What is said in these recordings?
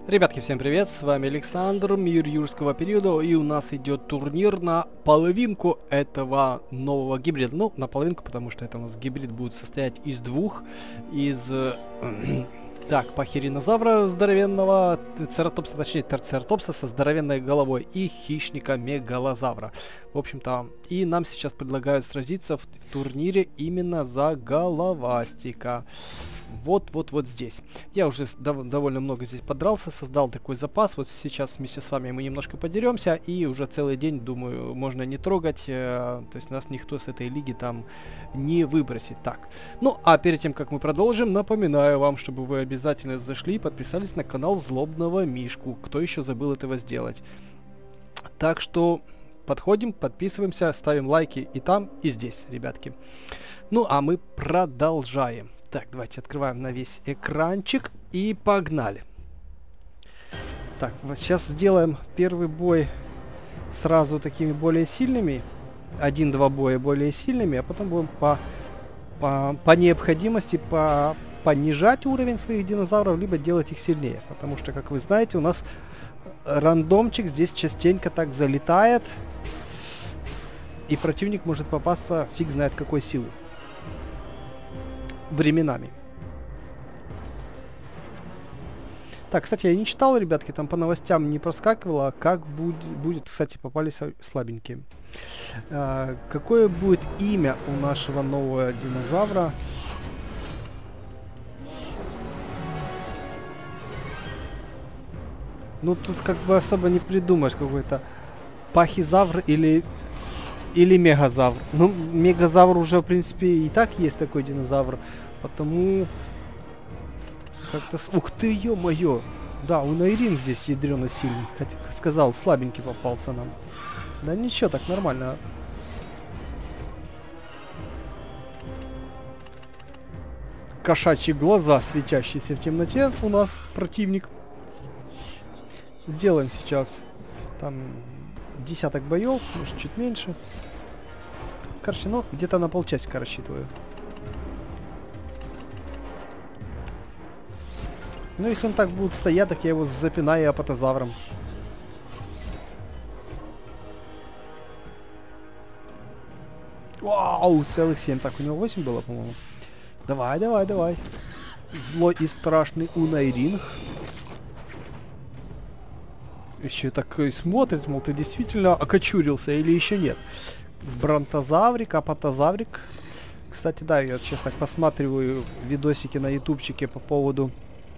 Ребятки, всем привет, с вами Александр, мир юрского периода, и у нас идет турнир на половинку этого нового гибрида. Ну, на половинку, потому что это у нас гибрид будет состоять из двух, так, пахиринозавра здоровенного, цератопса, точнее терцератопса со здоровенной головой и хищника мегалозавра. В общем-то, и нам сейчас предлагают сразиться в турнире именно за головастика. Вот здесь. Я уже довольно много здесь подрался, создал такой запас. Вот сейчас вместе с вами мы немножко подеремся, и уже целый день, думаю, можно не трогать. То есть нас никто с этой лиги там не выбросит. Так, ну а перед тем, как мы продолжим, напоминаю вам, чтобы вы обязательно зашли и подписались на канал Злобного Мишку. Кто еще забыл этого сделать? Так что подходим, подписываемся, ставим лайки и там, и здесь, ребятки. Ну а мы продолжаем. Так, давайте открываем на весь экранчик и погнали. Так, вот сейчас сделаем первый бой сразу такими более сильными. Один-два боя более сильными, а потом будем по необходимости понижать уровень своих динозавров, либо делать их сильнее. Потому что, как вы знаете, у нас рандомчик здесь частенько так залетает. И противник может попасться фиг знает какой силы. Временами. Так, кстати, я не читал, ребятки, там по новостям не проскакивало, как будет, кстати, попались слабенькие. Какое будет имя у нашего нового динозавра? Ну, тут как бы особо не придумаешь, какой-то пахизавр или мегазавр. Ну, мегазавр уже, в принципе, и так есть такой динозавр. Потому как-то... Ух ты, ё-моё! Да, Унайрин здесь ядрёно сильный. Хотя, сказал, слабенький попался нам. Да ничего, так нормально. Кошачьи глаза, светящиеся в темноте, у нас противник. Сделаем сейчас там десяток боев, может чуть меньше. Короче, ну, где-то на полчасика рассчитываю. Ну, если он так будет стоять, так я его запинаю апатозавром. Вау, целых 7. Так, у него 8 было, по-моему. Давай, давай, давай. Злой и страшный Унайрин. Еще так и смотрит, мол, ты действительно окочурился или еще нет. Бронтозаврик, апатозаврик. Кстати, да, я сейчас так посматриваю видосики на ютубчике по поводу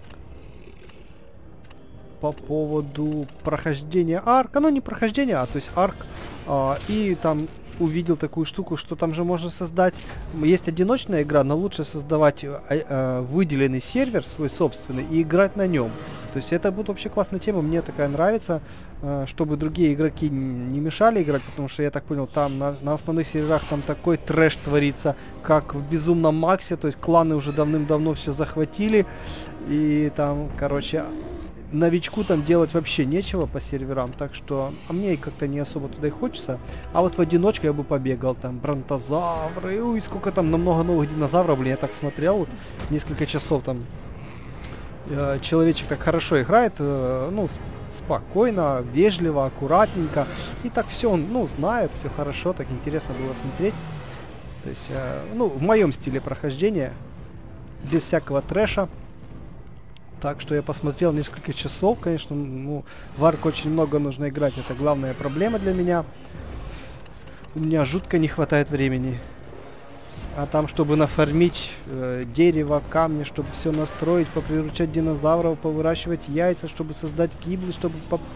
прохождения арка. Ну, не прохождения, то есть арк. И там увидел такую штуку, что там же можно создать... Есть одиночная игра, но лучше создавать выделенный сервер, свой собственный, и играть на нем. То есть это будет вообще классная тема, мне такая нравится, чтобы другие игроки не мешали играть, потому что, я так понял, там на основных серверах там такой трэш творится, как в Безумном Максе, то есть кланы уже давным-давно все захватили, и там, короче... Новичку там делать вообще нечего по серверам, так что... А мне как-то не особо туда и хочется. А вот в одиночку я бы побегал, там, бронтозавры, ой, сколько там, много новых динозавров, блин, я так смотрел, вот, несколько часов там. Человечек так хорошо играет, ну, спокойно, вежливо, аккуратненько. И так все он, ну, знает, все хорошо, так интересно было смотреть. То есть, ну, в моем стиле прохождения, без всякого трэша. Так что я посмотрел несколько часов, конечно, ну, в арк очень много нужно играть, это главная проблема для меня. У меня жутко не хватает времени. А там, чтобы нафармить дерево, камни, чтобы все настроить, поприручать динозавров, повыращивать яйца, чтобы создать гиблы, чтобы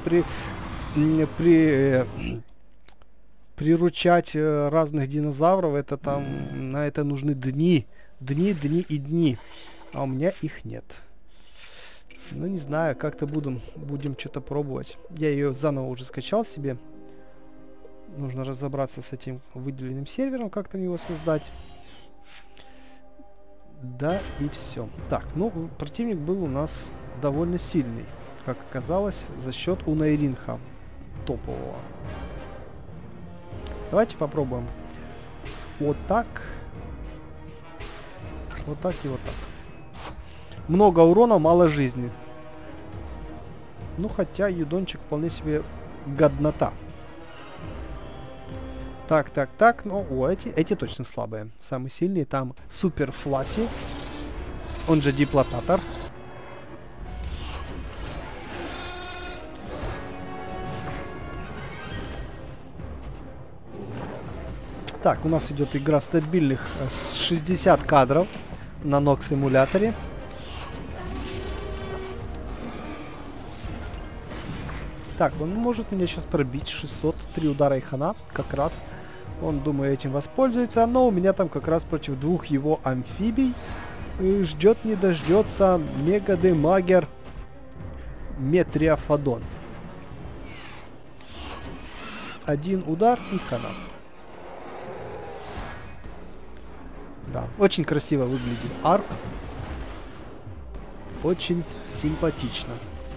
приручать разных динозавров, это там, на это нужны дни, дни и дни. А у меня их нет. Ну, не знаю, как-то будем что-то пробовать. Я ее заново уже скачал себе. Нужно разобраться с этим выделенным сервером, как там его создать. Да, и все. Так, ну, противник был у нас довольно сильный, как оказалось, за счет Унайринха топового. Давайте попробуем. Вот так. Вот так и вот так. Много урона, мало жизни. Ну, хотя юдончик вполне себе годнота. Так, так, так. Ну, эти точно слабые. Самые сильные там Супер Флаффи. Он же Диплотатор. Так, у нас идет игра стабильных 60 кадров на Nox-эмуляторе. Так, он может меня сейчас пробить. 603 удара и хана. Как раз он, думаю, этим воспользуется. Но у меня там как раз против двух его амфибий ждет не дождется Мегадемагер Метриофадон. Один удар и хана. Да, очень красиво выглядит арк. Очень симпатично.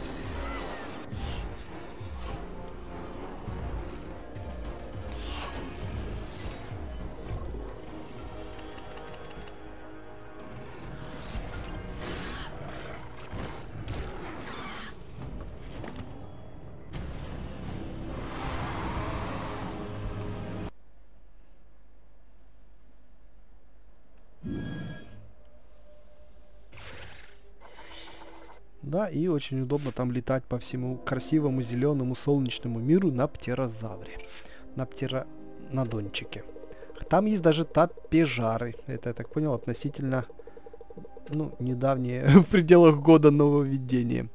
Да, и очень удобно там летать по всему красивому зеленому солнечному миру на птерозавре. На птеранодончике. Там есть даже тапежары. Это, я так понял, относительно, ну, недавние, в пределах года нововведения.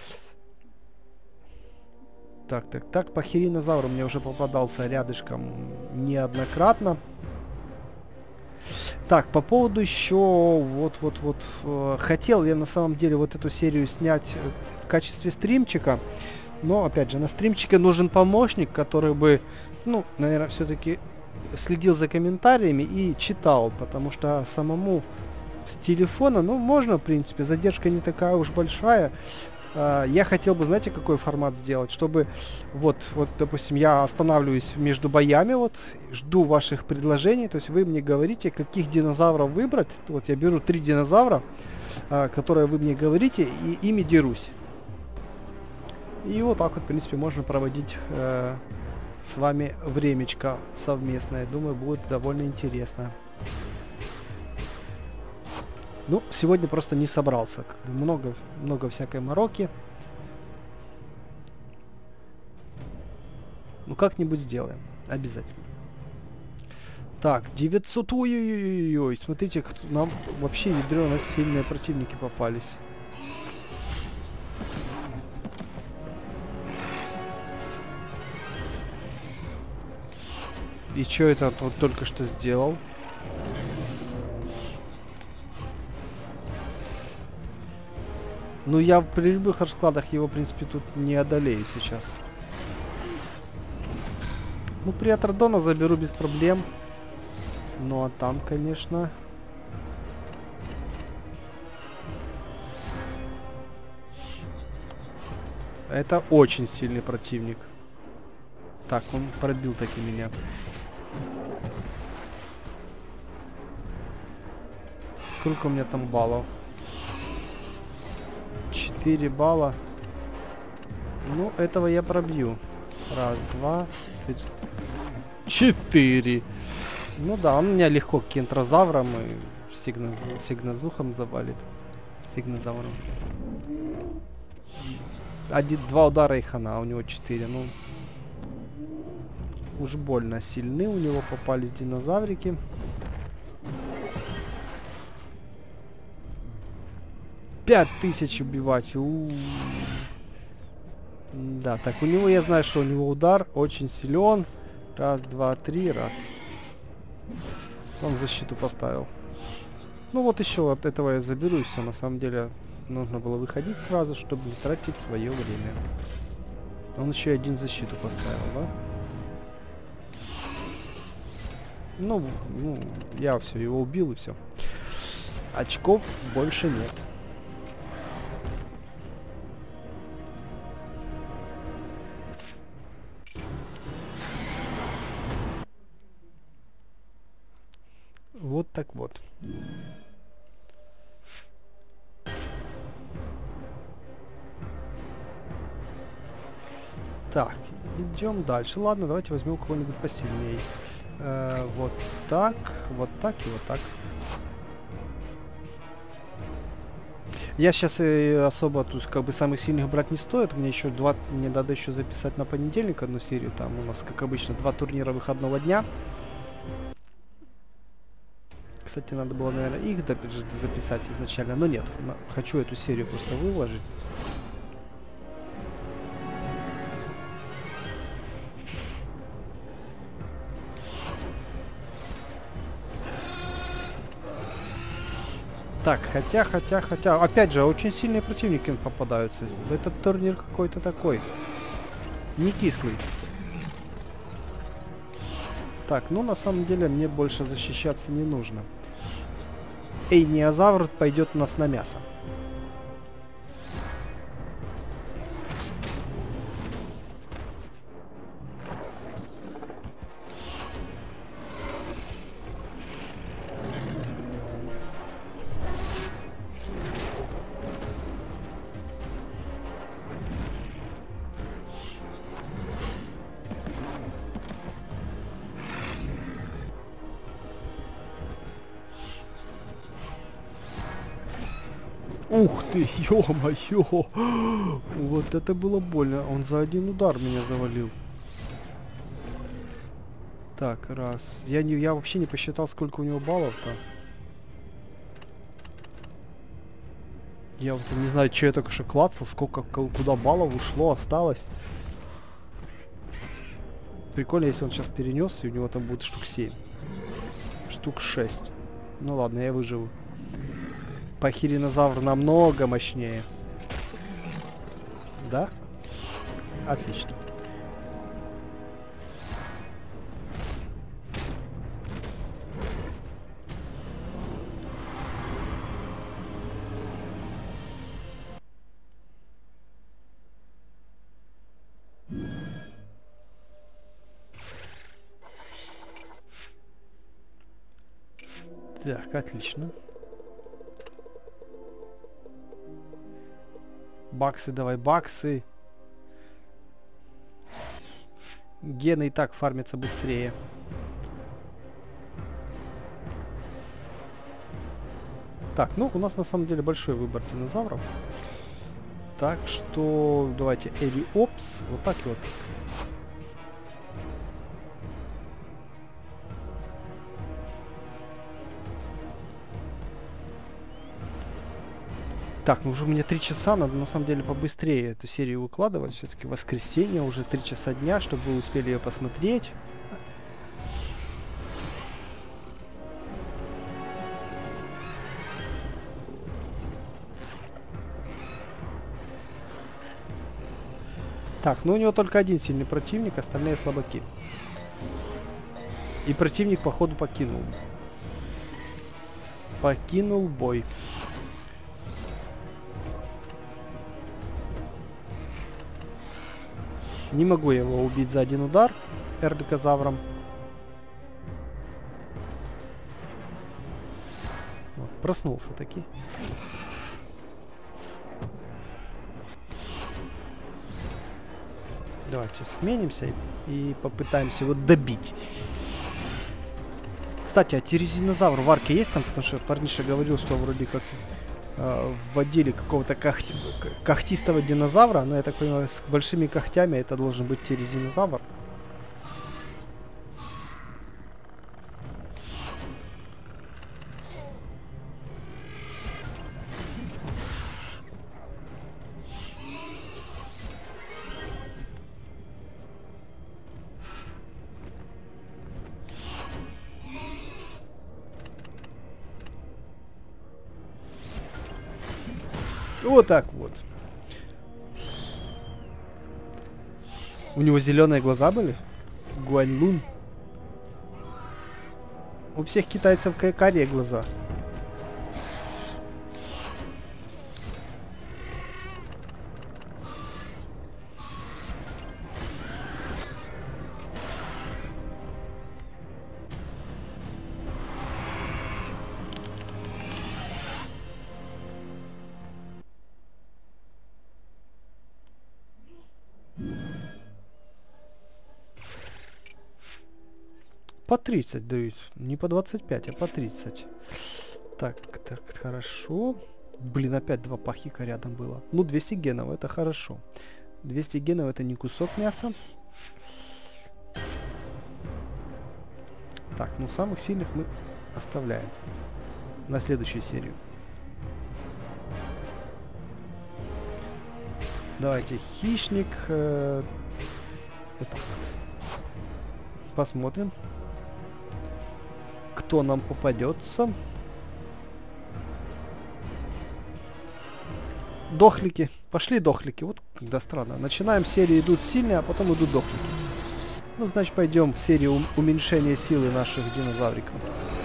Так, так, так. Пахиринозавр мне уже попадался рядышком неоднократно. Так, по поводу еще хотел я на самом деле вот эту серию снять в качестве стримчика, но опять же на стримчике нужен помощник, который бы, ну, наверное, все-таки следил за комментариями и читал, потому что самому с телефона, ну, можно, в принципе, задержка не такая уж большая. Я хотел бы, знаете, какой формат сделать, чтобы вот, допустим, я останавливаюсь между боями, вот, жду ваших предложений, то есть вы мне говорите, каких динозавров выбрать, вот я беру 3 динозавра, которые вы мне говорите, и ими дерусь. И вот так вот, в принципе, можно проводить с вами времечко совместное, думаю, будет довольно интересно. Ну, сегодня просто не собрался. Как бы много всякой мороки. Ну, как-нибудь сделаем. Обязательно. Так, 900... Ой-ой-ой-ой. Смотрите, нам вообще ядрёно сильные противники попались. И чё это он только что сделал? Ну, я при любых раскладах его, в принципе, тут не одолею сейчас. Ну, Приатродона заберу без проблем. Ну, а там, конечно... Это очень сильный противник. Так, он пробил таки меня. Сколько у меня там баллов? 4 балла. Ну, этого я пробью. Раз, два, три. 4. Ну да, он меня легко к кентрозаврам и сигнозухом завалит. Сигнозавром. 2 удара и хана, у него 4. Ну, уж больно сильны у него попались динозаврики. Пять тысяч убивать. Да, так, у него, я знаю, что у него удар очень силен. Раз, два, три, раз. Он защиту поставил. Ну вот еще от этого я заберу, и все. На самом деле нужно было выходить сразу, чтобы не тратить свое время. Он еще и один защиту поставил, да? Ну, я все, его убил и все. Очков больше нет. Вот так вот. Так, идем дальше. Ладно, давайте возьмем кого-нибудь посильнее. Вот так и вот так. Я сейчас особо тут как бы самых сильных брать не стоит. Мне надо еще записать на понедельник одну серию. Там у нас, как обычно, 2 турнира выходного дня. Кстати, надо было, наверное, их записать изначально, но нет. Хочу эту серию просто выложить. Так, хотя, опять же, очень сильные противники попадаются. Этот турнир какой-то такой. Не кислый. Так, ну на самом деле мне больше защищаться не нужно. Эйниозавр пойдет у нас на мясо. Ух ты, ё-моё! Вот это было больно. Он за один удар меня завалил. Так, раз. Я вообще не посчитал, сколько у него баллов-то. Я вот не знаю, что я только что клацал, сколько, куда баллов ушло, осталось. Прикольно, если он сейчас перенес, и у него там будет штук 7. Штук 6. Ну ладно, я выживу. Пахиринозавр намного мощнее. Да? Отлично. Так, отлично. Баксы, давай, баксы. Гены и так фармятся быстрее. Так, ну, у нас на самом деле большой выбор динозавров. Так что давайте Элиопс. Вот так и вот. Так, ну уже у меня 3 часа, надо на самом деле побыстрее эту серию выкладывать. Все-таки воскресенье, уже 3 часа дня, чтобы вы успели ее посмотреть. Так, ну у него только один сильный противник, остальные слабаки. И противник, походу, покинул. Покинул бой. Не могу его убить за один удар эрдикозавром. Вот, проснулся таки. Давайте сменимся и попытаемся его добить. Кстати, а тирезинозавр в арке есть там? Потому что парниша говорил, что вроде как вводили какого-то когтистого динозавра, но я так понимаю, с большими когтями это должен быть тирезинозавр. Вот так вот. У него зеленые глаза были? Гуаньлун. У всех китайцев карие глаза. по 30 дают. Не по 25, а по 30. Так, хорошо. Блин, опять 2 пахика рядом было. Ну, 200 генов, это хорошо. 200 генов это не кусок мяса. Так, ну самых сильных мы оставляем на следующую серию. Давайте хищник. Посмотрим, кто нам попадется. Дохлики. Пошли дохлики. Вот когда странно. Начинаем серию, идут сильные, а потом идут дохлики. Ну, значит, пойдем в серию уменьшения силы наших динозавриков.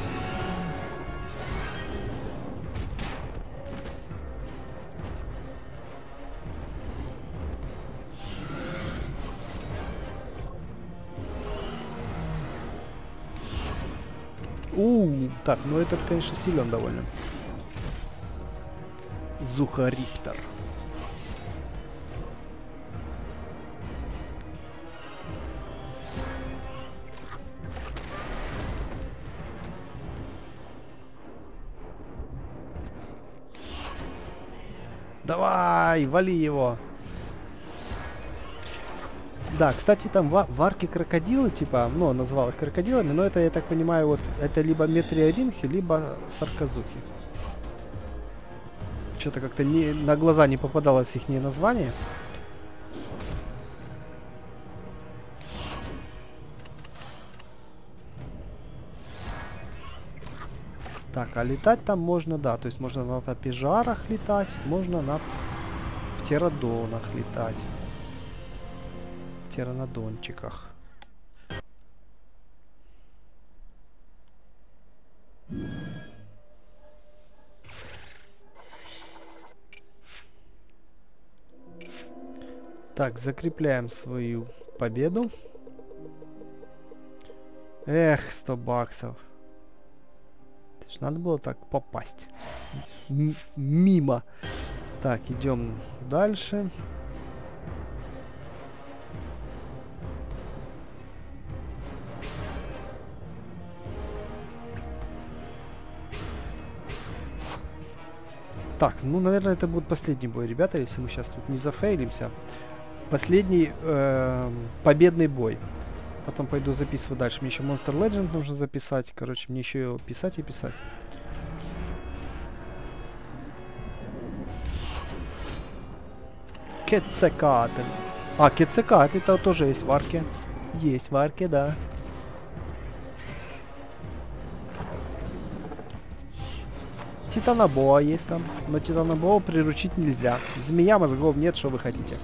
Так, ну этот, конечно, силен довольно. Зухариптор. Давай, вали его. Да, кстати, там в арке крокодилы, типа, ну, назвал их крокодилами, но это, я так понимаю, вот, это либо метриоринхи, либо сарказухи. Что-то как-то на глаза не попадалось их название. Так, а летать там можно, да, то есть можно на тапижарах летать, можно на птеродонах летать. Птеранодончиках. Так, закрепляем свою победу. Эх, 100 баксов. Это ж надо было так попасть. Мимо. Так, идем дальше. Так, ну, наверное, это будет последний бой, ребята, если мы сейчас тут не зафейлимся. Последний победный бой. Потом пойду записывать дальше. Мне еще Monster Legend нужно записать. Короче, мне еще его писать и писать. Кетцекатль. А, Кетцекатль это тоже есть в арке. Есть в арке, да. Титанобоа есть там. Но Титанобоа приручить нельзя. Змея мозгов нет, что вы хотите.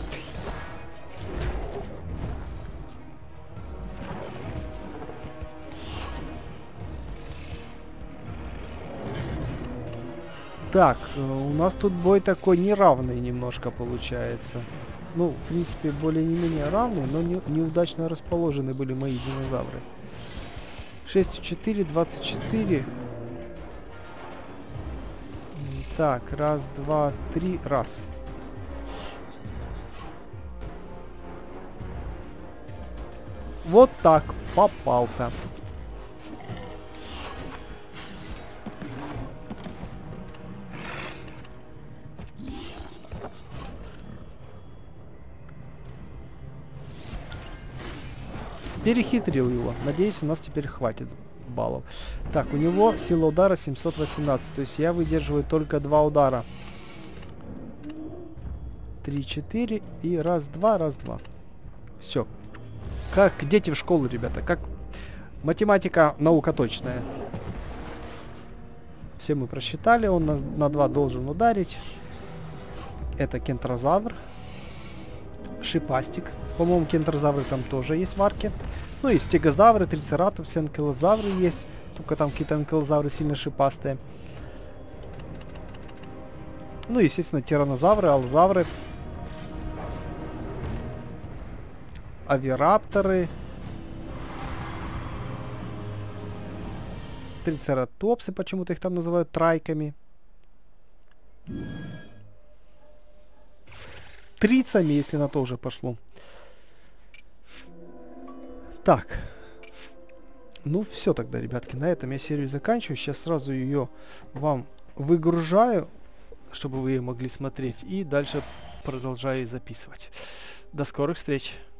Так, у нас тут бой такой неравный немножко получается. Ну, в принципе, более не менее равный, но неудачно расположены были мои динозавры. 6,4, 24. Так, раз, два, три, раз. Вот так, попался. Перехитрил его. Надеюсь, у нас теперь хватит баллов. Так, у него сила удара 718. То есть я выдерживаю только 2 удара. 3, 4 и раз, два, раз, два. Все. Как дети в школу, ребята. Как математика, наука точная. Все мы просчитали. Он на 2 должен ударить. Это кентрозавр. Шипастик. По-моему, кентрозавры там тоже есть в арке. Ну и стегозавры, трицератопсы, анкилозавры есть. Только там какие-то анкилозавры сильно шипастые. Ну, естественно, тиранозавры, аллозавры. Авирапторы. Трицератопсы, почему-то их там называют трайками. Трицами, если на то уже пошло. Так. Ну все тогда, ребятки, на этом я серию заканчиваю. Сейчас сразу ее вам выгружаю, чтобы вы ее могли смотреть. И дальше продолжаю записывать. До скорых встреч!